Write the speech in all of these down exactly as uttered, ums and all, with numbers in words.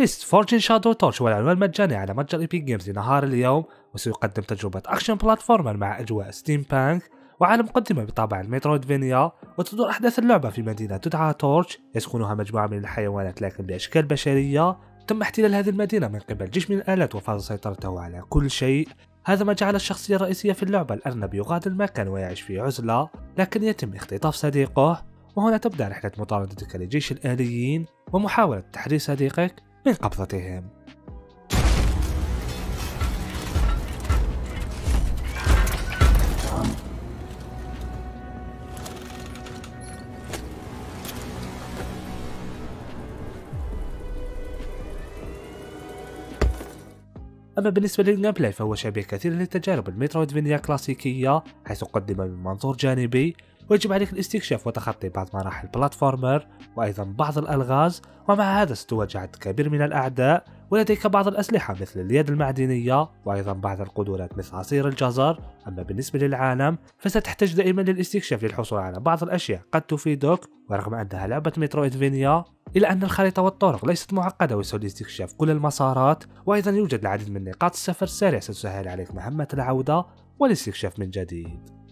فيست فورجن شادو تورش هو العنوان المجاني على متجر ايبك جيمز لنهار اليوم، وسيقدم تجربة أكشن بلاتفورمر مع أجواء ستيم بانك وعالم مقدمة بطابع الميترويدفينيا، وتدور أحداث اللعبة في مدينة تدعى تورش يسكنها مجموعة من الحيوانات لكن بأشكال بشرية. تم احتلال هذه المدينة من قبل جيش من الآلات وفرض سيطرته على كل شيء. هذا ما جعل الشخصية الرئيسية في اللعبة الأرنب يغادر المكان ويعيش في عزلة، لكن يتم اختطاف صديقه، وهنا تبدأ رحلة مطاردتك لجيش الآليين ومحاولة تحرير صديقك من قبضتهم. أما بالنسبة للجيم بلاي فهو شبيه كثيرا لتجارب الميترويدفينيا الكلاسيكية، حيث قدم من منظور جانبي ويجب عليك الاستكشاف وتخطي بعض مراحل البلاتفورمر وأيضا بعض الألغاز، ومع هذا ستواجه عدد كبير من الأعداء ولديك بعض الأسلحة مثل اليد المعدنية وأيضا بعض القدرات مثل عصير الجزر. أما بالنسبة للعالم فستحتاج دائما للاستكشاف للحصول على بعض الأشياء قد تفيدك، ورغم أنها لعبة ميترويدفينيا إلا أن الخريطة والطرق ليست معقدة ويسهل استكشاف كل المسارات، وأيضا يوجد العديد من نقاط السفر السريع ستسهل عليك مهمة العودة والاستكشاف من جديد.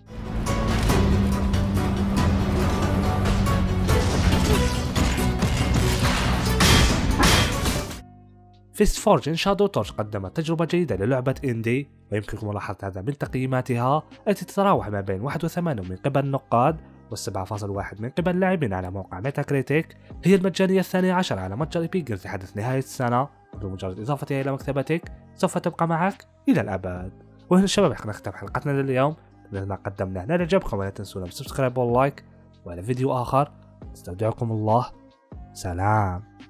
فيست فورجن شادو تورش قدمت تجربة جيدة للعبة إندي، ويمكنكم ملاحظة هذا من تقييماتها التي تتراوح ما بين واحد وثمانين من قبل النقاد والسبعة فاصلة واحد من قبل اللاعبين على موقع ميتا كريتيك. هي المجانية الثانية عشر على متجر ايبك جيمز لحدث نهاية السنة، وبمجرد إضافتها إلى مكتبتك سوف تبقى معك إلى الأبد. وهنا الشباب رح نختم حلقتنا لليوم لما قدمنا هنا. لعجبكم ولا تنسونا بالسبسكرايب واللايك، وإلى فيديو آخر استودعكم الله. سلام.